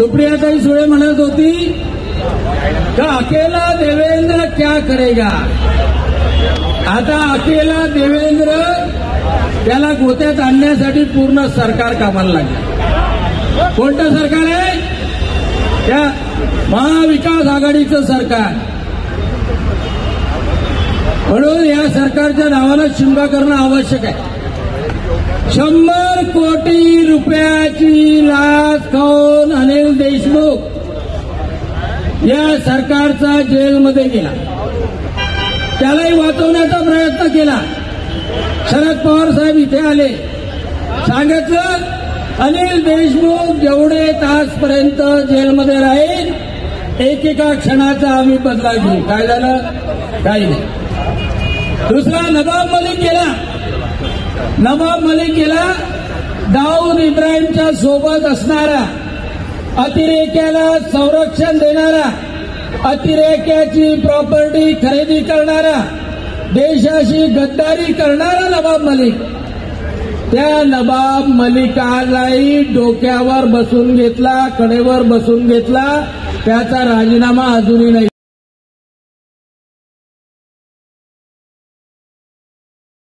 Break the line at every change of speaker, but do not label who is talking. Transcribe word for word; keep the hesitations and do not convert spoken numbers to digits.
सुप्रियाताई सुळे म्हणत होती का अकेला देवेंद्र क्या करेगा। आता अकेला देवेंद्र त्याला गोत्यात आणण्यासाठी पूर्ण सरकार कामाला लागले। कोणतं सरकार आहे? त्या महाविकास आघाडीचं सरकार। म्हणून या सरकारच्या नावानं शिमगा करणं आवश्यक आहे। शंभर कोटी रुपयाची लाच खाऊन अनिल देशमुख या सरकारचा जेलमध्ये गेला। त्यालाही वाचवण्याचा प्रयत्न केला। शरद पवार साहेब इथे आले, सांगितलं अनिल देशमुख जेवढे तासपर्यंत जेलमध्ये राहील एकेका क्षणाचा आम्ही बदला घेऊ। काय झालं? काही नाही। दुसरा नवाब मलिक गेला। नवाब मलिक गेला दाऊद इब्राहिमच्या सोबत असणारा, अतिरेक्याला संरक्षण देणारा, अतिरेक्याची प्रॉपर्टी खरेदी करणारा, देशाशी गद्दारी करणारा नवाब मलिक। त्या नवाब मलिकालाही डोक्यावर बसून घेतला, कडेवर बसून घेतला। त्याचा राजीनामा अजूनही नाही।